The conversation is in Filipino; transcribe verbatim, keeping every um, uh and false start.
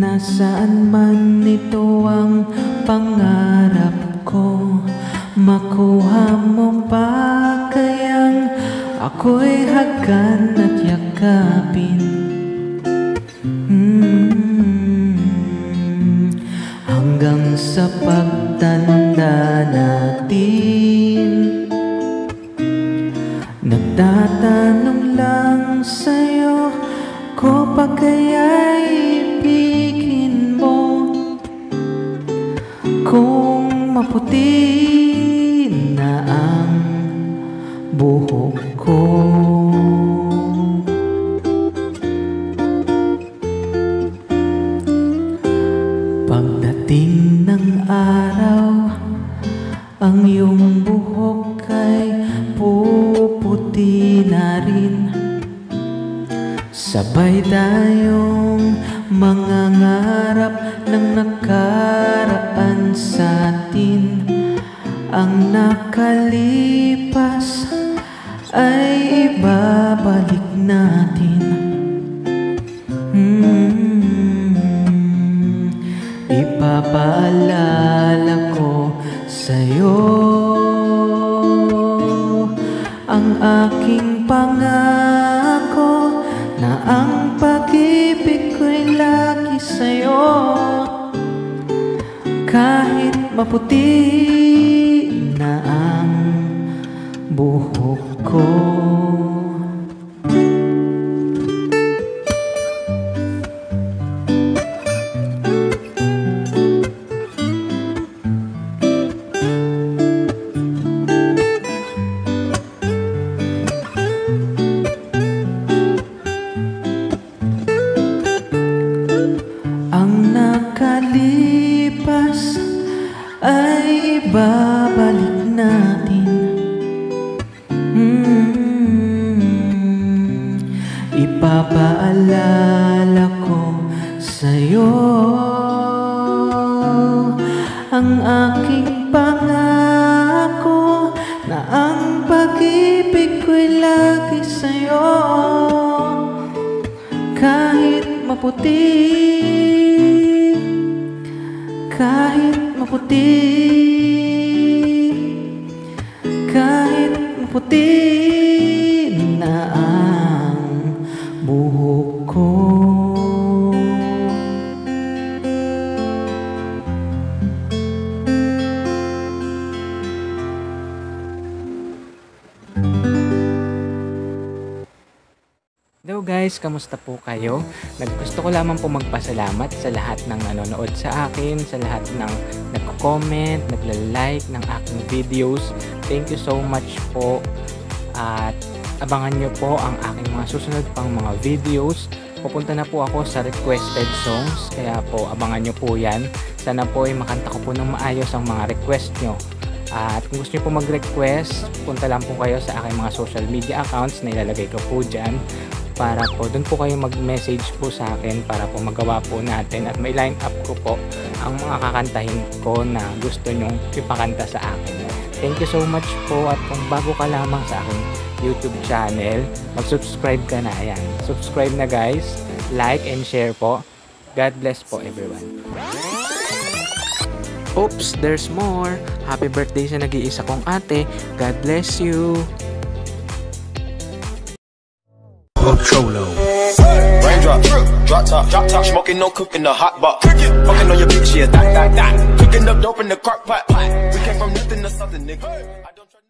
Nasaan man ito ang pangarap ko, makuha mo pa kayang ako'y hagan at yakapin. hmm, Hanggang sa pagtanda natin, nagtatanong lang sa'yo, ko pa kaya'y ibigin mo kung maputi na ang buhok ko. Pagdating ng araw, ang iyong buhok ay puputi na rin. Sabay tayong mangangarap ng nakaraan sa atin. Ang nakalipas ay ibabalik natin. hmm, Ipapaalala ko sa'yo ang aking pangako, na ang pag-ibig ko'y lagi sa'yo. Kahit maputi na ang buhok ko. Ang nakalipas ay ibabalik natin. hmm, Ipapaalala ko sa'yo ang aking pangako, na ang pag-ibig ko'y lagi sa'yo. Kahit maputi, kahit maputi, kahit maputi na ang buhok ko. Hello guys, kamusta po kayo? Naggusto ko lamang po magpasalamat sa lahat ng nanonood sa akin, sa lahat ng nagko-comment, nagla-like ng aking videos. Thank you so much po. At abangan nyo po ang aking mga susunod pang mga videos. Pupunta na po ako sa requested songs, kaya po abangan nyo po yan. Sana po ay makanta ko po ng maayos ang mga request nyo. At kung gusto nyo po mag-request, punta lang po kayo sa aking mga social media accounts na ilalagay ko po dyan, para po doon po kayo mag-message po sa akin para po magawa po natin at may line up ko po ang mga kakantahin ko na gusto nyong ipakanta sa akin. Thank you so much po, at kung bago ka lamang sa aking YouTube channel, mag-subscribe ka na. Ayan, subscribe na guys, like and share po. God bless po everyone. Oops, there's more. Happy birthday sa nag-iisa kong ate. God bless you. Cholo. Raindrop, drop top, drop top, smoking, no cooking, the hot box. Fucking on your bitch, yeah, that, that, that. Cooking up dope in the crock pot. We came from nothing to something, nigga. I don't try